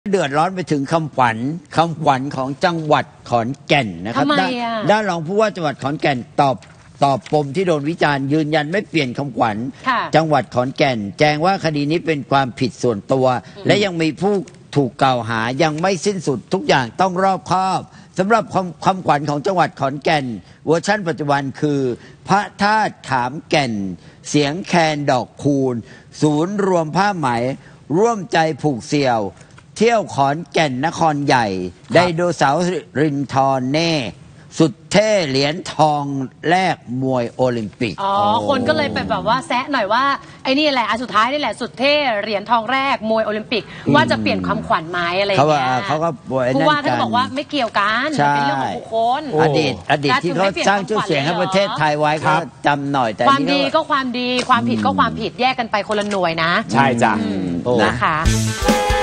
เดือดร้อนไปถึงคำขวัญของจังหวัดขอนแก่นนะครับด้านรองผู้ว่าจังหวัดขอนแก่นตอบปมที่โดนวิจารณ์ยืนยันไม่เปลี่ยนคำขวัญจังหวัดขอนแก่นแจ้งว่าคดีนี้เป็นความผิดส่วนตัวและยังมีผู้ถูกกล่าวหายังไม่สิ้นสุดทุกอย่างต้องรอบคอบสำหรับคำขวัญของจังหวัดขอนแก่นเวอร์ชั่นปัจจุบันคือพระธาตุขามแก่นเสียงแคนดอกคูณศูนย์รวมผ้าไหมร่วมใจผูกเสี่ยวเที่ยวขอนแก่นนครใหญ่ไดโนเสาร์รินทรเน่สุดเท่เหรียญทองแรกมวยโอลิมปิกคนก็เลยไปแบบว่าแซะหน่อยว่าไอ้นี่แหละอันสุดท้ายนี่แหละสุดเท่เหรียญทองแรกมวยโอลิมปิกว่าจะเปลี่ยนความขวัญไม้อะไรอย่างเงี้ยเขาก็ผู้ว่าท่านบอกว่าไม่เกี่ยวกันเป็นเรื่องของบุคคลอดีตที่เขาสร้างชื่อเสียงให้ประเทศไทยไว้ก็จำหน่อยแต่ความดีก็ความดีความผิดก็ความผิดแยกกันไปคนละหน่วยนะใช่จ้ะนะคะ